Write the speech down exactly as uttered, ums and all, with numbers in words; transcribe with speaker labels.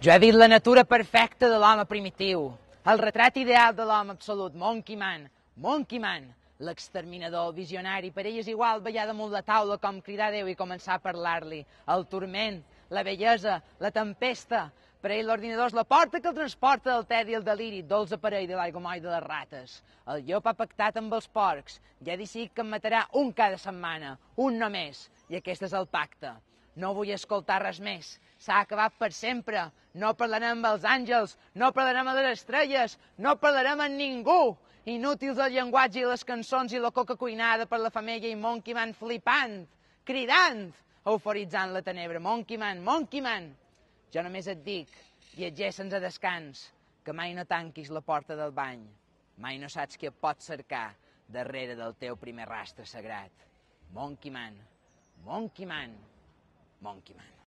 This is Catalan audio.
Speaker 1: Jo he vist la natura perfecta de l'home primitiu, el retrat ideal de l'home absolut, Monkey Man, Monkey Man, l'exterminador, el visionari. Per ell és igual ballar damunt la taula com cridar a Déu i començar a parlar-li. El turment, la bellesa, la tempesta. Per ell l'ordinador és la porta que el transporta del tedi i el deliri, dolç aparell de l'aigua moll de les rates. El llop ha pactat amb els porcs, ja ha decidit que en matarà un cada setmana, un només, i aquest és el pacte. No vull escoltar res més, s'ha acabat per sempre. No parlarem amb els àngels, no parlarem amb les estrelles, no parlarem amb ningú. Inútils el llenguatge i les cançons i la coca cuinada per la femella i Monkey Man flipant, cridant, euforitzant la tenebra. Monkey Man, Monkey Man. Jo només et dic, viatger sense descans, que mai no tanquis la porta del bany. Mai no saps què et pot cercar darrere del teu primer rastre sagrat. Monkey Man, Monkey Man, Monkey Man.